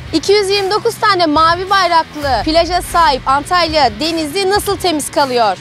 229 tane mavi bayraklı plaja sahip Antalya denizi nasıl temiz kalıyor?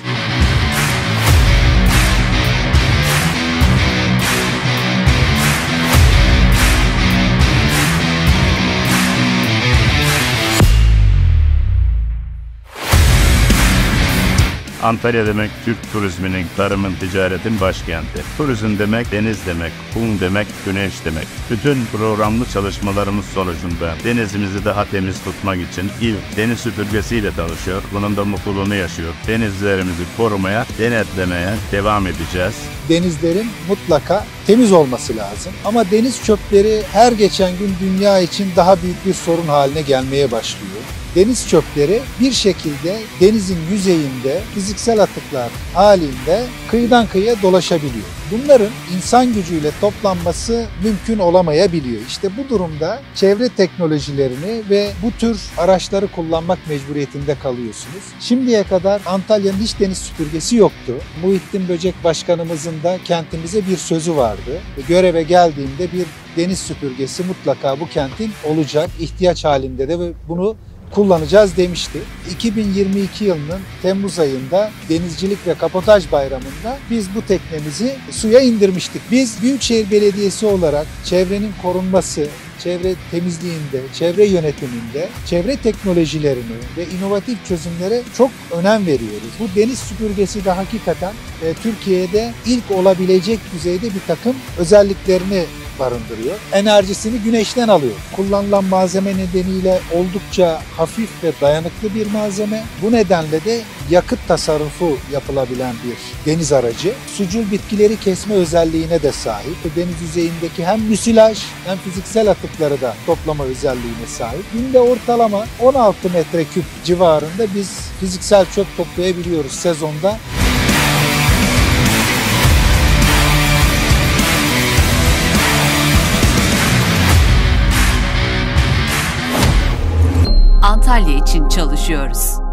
Antalya demek Türk turizminin, tarımın, ticaretin başkenti. Turizm demek deniz demek, kum demek, güneş demek. Bütün programlı çalışmalarımız sonucunda denizimizi daha temiz tutmak için İl deniz süpürgesiyle çalışıyor. Bunun da mutluluğunu yaşıyor. Denizlerimizi korumaya, denetlemeye devam edeceğiz. Denizlerin mutlaka temiz olması lazım. Ama deniz çöpleri her geçen gün dünya için daha büyük bir sorun haline gelmeye başlıyor. Deniz çöpleri bir şekilde denizin yüzeyinde fiziksel atıklar halinde kıyıdan kıyıya dolaşabiliyor. Bunların insan gücüyle toplanması mümkün olamayabiliyor. İşte bu durumda çevre teknolojilerini ve bu tür araçları kullanmak mecburiyetinde kalıyorsunuz. Şimdiye kadar Antalya'nın hiç deniz süpürgesi yoktu. Muhittin Böcek Başkanımızın da kentimize bir sözü vardı. Göreve geldiğimde bir deniz süpürgesi mutlaka bu kentin olacak, ihtiyaç halinde de ve bunu kullanacağız demişti. 2022 yılının Temmuz ayında Denizcilik ve Kabotaj Bayramı'nda biz bu teknemizi suya indirmiştik. Biz Büyükşehir Belediyesi olarak çevrenin korunması, çevre temizliğinde, çevre yönetiminde, çevre teknolojilerini ve inovatif çözümlere çok önem veriyoruz. Bu deniz süpürgesi de hakikaten Türkiye'de ilk olabilecek düzeyde bir takım özelliklerini barındırıyor. Enerjisini güneşten alıyor. Kullanılan malzeme nedeniyle oldukça hafif ve dayanıklı bir malzeme. Bu nedenle de yakıt tasarrufu yapılabilen bir deniz aracı. Sucul bitkileri kesme özelliğine de sahip. Deniz yüzeyindeki hem müsilaj hem fiziksel atıkları da toplama özelliğine sahip. Günde ortalama 16 metreküp civarında biz fiziksel çöp toplayabiliyoruz sezonda. Antalya için çalışıyoruz.